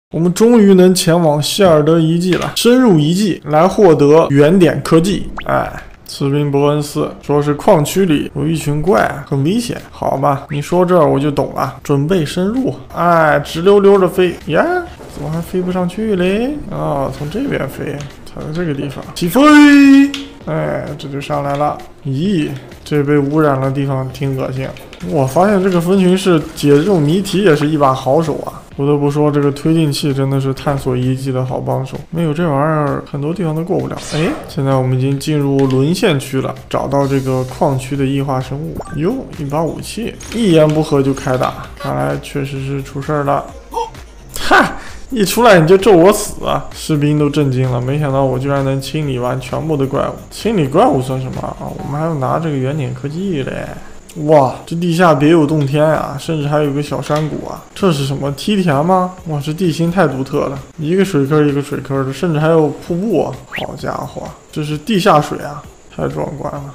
我们终于能前往希尔德遗迹了，深入遗迹来获得原点科技。士兵伯恩斯说是矿区里有一群怪，很危险。好吧，你说这儿我就懂了。准备深入，直溜溜的飞呀，怎么还飞不上去嘞？从这边飞，踩在这个地方起飞。这就上来了。咦，这被污染了地方挺恶心。我发现这个分群式解这种谜题也是一把好手啊。不得不说，这个推进器真的是探索遗迹的好帮手，没有这玩意儿，很多地方都过不了。现在我们已经进入沦陷区了，找到这个矿区的异化生物。哟，一把武器，一言不合就开打，看来确实是出事了。一出来你就咒我死啊！士兵都震惊了，没想到我居然能清理完全部的怪物。清理怪物算什么啊？我们还要拿这个原点科技嘞。哇，这地下别有洞天啊，甚至还有个小山谷啊！这是什么梯田吗？哇，这地形太独特了，一个水坑一个水坑的，甚至还有瀑布啊！好家伙，这是地下水啊，太壮观了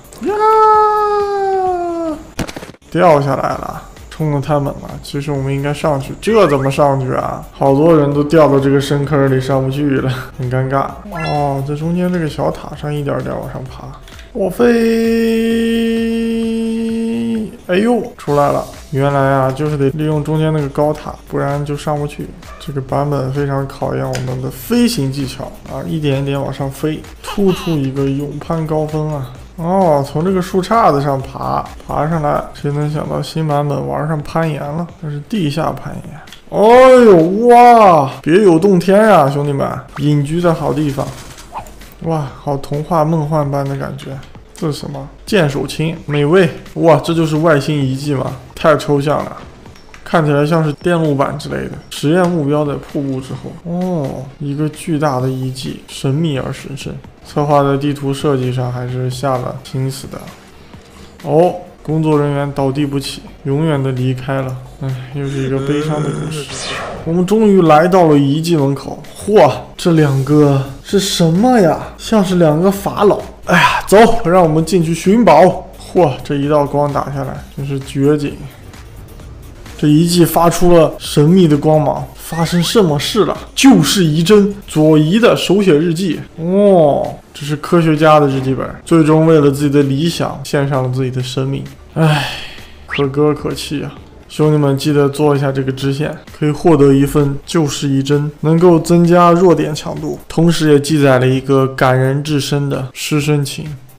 呀！掉下来了。冲得太猛了，其实我们应该上去，这怎么上去啊？好多人都掉到这个深坑里上不去了，很尴尬。在中间这个小塔上一点点往上爬，我飞，哎呦，出来了！原来啊，就是得利用中间那个高塔，不然就上不去。这个版本非常考验我们的飞行技巧啊，一点一点往上飞，突出一个勇攀高峰啊！从这个树杈子上爬上来，谁能想到新版本玩上攀岩了？这是地下攀岩。哇，别有洞天啊，兄弟们，隐居在好地方。哇，好童话梦幻般的感觉。这是什么？剑手青，美味。哇，这就是外星遗迹吗？太抽象了。看起来像是电路板之类的。实验目标在瀑布之后。一个巨大的遗迹，神秘而神圣。策划的地图设计上还是下了心思的。工作人员倒地不起，永远的离开了。又是一个悲伤的故事。我们终于来到了遗迹门口。这两个是什么呀？像是两个法老。走，让我们进去寻宝。这一道光打下来，真是绝景。这遗迹发出了神秘的光芒，发生什么事了？救世遗真，佐伊的手写日记。这是科学家的日记本，最终为了自己的理想献上了自己的生命。可歌可泣啊！兄弟们，记得做一下这个支线，可以获得一份救世遗真，能够增加弱点强度，同时也记载了一个感人至深的师生情。